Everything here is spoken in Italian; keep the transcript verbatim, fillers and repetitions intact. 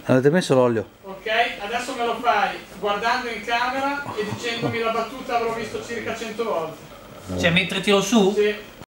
Avete messo l'olio? Ok, adesso me lo fai guardando in camera e dicendomi la battuta avrò visto circa cento volte. Cioè mentre tiro su? Sì.